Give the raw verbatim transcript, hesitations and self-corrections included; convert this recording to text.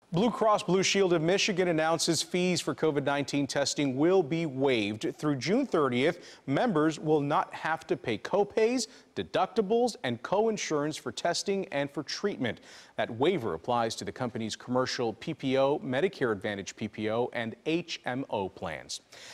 Blue Cross Blue Shield of Michigan announces fees for COVID nineteen testing will be waived. Through June thirtieth, members will not have to pay copays, deductibles, and co-insurance for testing and for treatment. That waiver applies to the company's commercial P P O, Medicare Advantage P P O, and H M O plans.